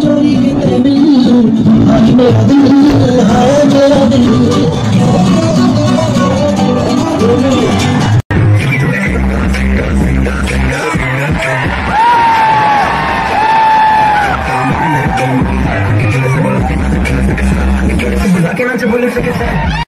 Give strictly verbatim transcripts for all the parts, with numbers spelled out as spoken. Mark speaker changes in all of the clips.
Speaker 1: चोरी कितने मिल हाय मेरा दिल हाय मेरा दिल कहना चाहिए बोले से कैसा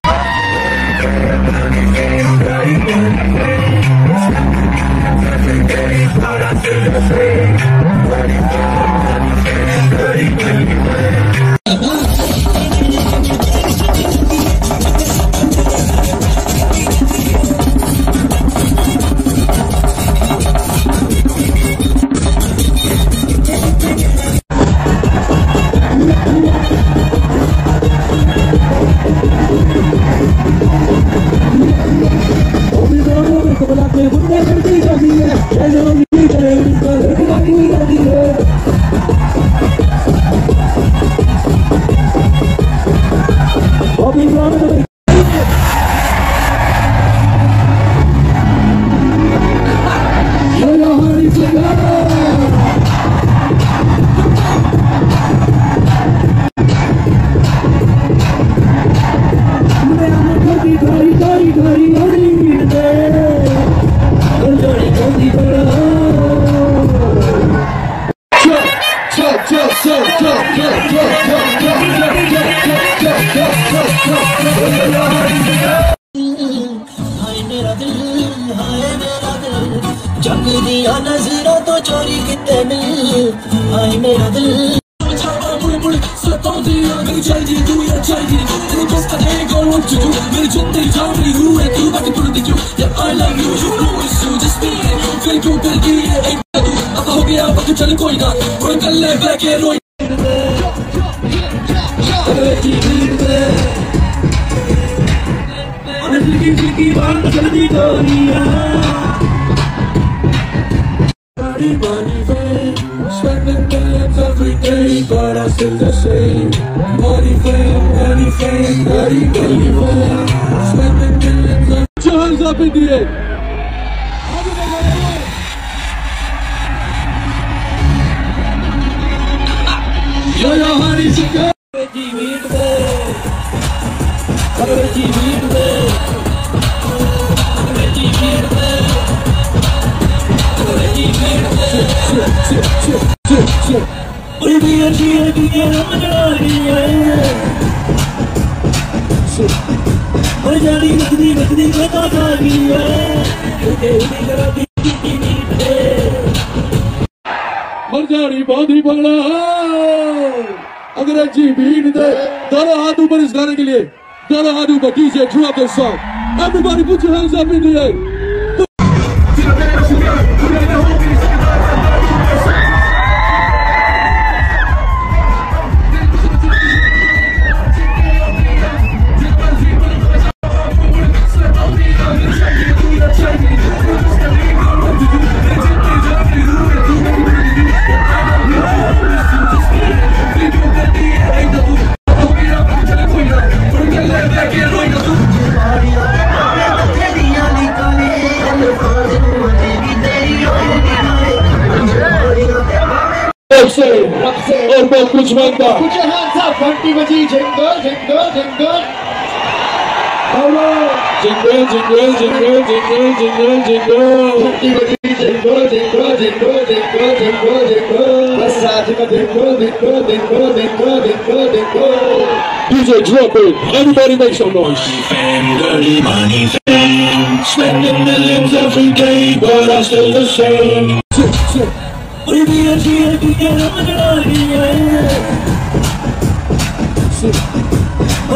Speaker 1: हाय मेरा दिल हाय मेरा दिल जग दिया नजरों तो चोरी कितने मिल हाय मेरा दिल हो गया वक्त चल कोई ना कर ले बैके रोई की बात जल्दी गोरिया body body fame spending millions every day but I still the same body fame body fame body body fame spending millions every day. Hands up in the air. Yo yo honey chicken ji meet de agar ji meet de Marjani बांधी पगड़ा अंग्रेजी beat दे दोनों हाथ ऊपर इस गाने के लिए दोनों हाथ ऊपर DJ drop the song everybody put your hands up in the air. और बहुत कुछ बनता घंटी बजी jingle jingle jingle jingle jingle jingle jingle jingle jingle घंटी बजी jingle jingle jingle jingle jingle jingle बस आज का jingle jingle jingle jingle jingle jingle D J drop it, everybody make some noise. Fame, dirty money, fame, spending millions every day, but I'm still the same.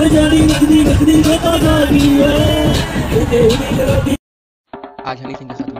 Speaker 2: आज हनी सिंह के साथ